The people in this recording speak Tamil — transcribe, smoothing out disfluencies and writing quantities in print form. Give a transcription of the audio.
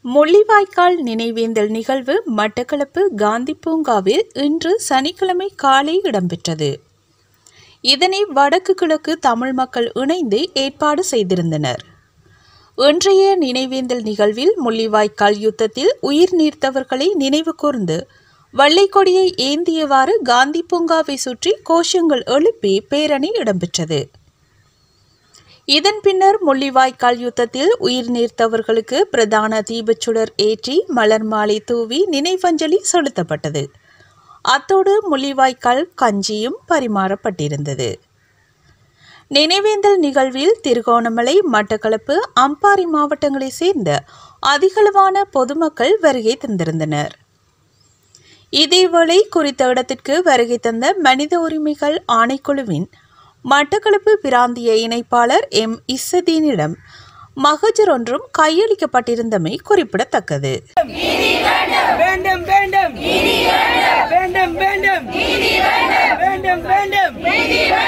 முள்ளிவாய்க்கால் நினைவேந்தல் நிகழ்வு மட்டக்களப்பு காந்தி பூங்காவில் இன்று சனிக்கிழமை காலை இடம்பெற்றது. இதனை வடக்கு கிழக்கு தமிழ் மக்கள் இணைந்து ஏற்பாடு செய்திருந்தனர். இன்றைய நினைவேந்தல் நிகழ்வில் முள்ளிவாய்க்கால் யுத்தத்தில் உயிர் நீர்த்தவர்களை நினைவு கூர்ந்து வெள்ளைக்கொடியை ஏந்தியவாறு காந்தி பூங்காவை சுற்றி கோஷங்கள் எழுப்பி பேரணி இடம்பெற்றது. இதன் பின்னர் முள்ளிவாய்க்கால் யுத்தத்தில் உயிர் நீர்த்தவர்களுக்கு பிரதான தீபச்சுடர் ஏற்றி மலர் மாலை தூவி நினைவஞ்சலி செலுத்தப்பட்டது. அத்தோடு முள்ளிவாய்க்கால் கஞ்சியும் பரிமாறப்பட்டிருந்தது. நினைவேந்தல் நிகழ்வில் திருகோணமலை, மட்டக்களப்பு, அம்பாறை மாவட்டங்களைச் சேர்ந்த அதிகளவான பொதுமக்கள் வருகை தந்திருந்தனர். இதேவேளை குறித்த இடத்திற்கு வருகை தந்த மனித உரிமைகள் ஆணைக்குழுவின் மட்டக்களப்பு பிராந்திய இணைப்பாளர் எம். இஸ்ஸதீனிடம் மகஜர் ஒன்றும் கையளிக்கப்பட்டிருந்தமை குறிப்பிடத்தக்கது. வேண்டும்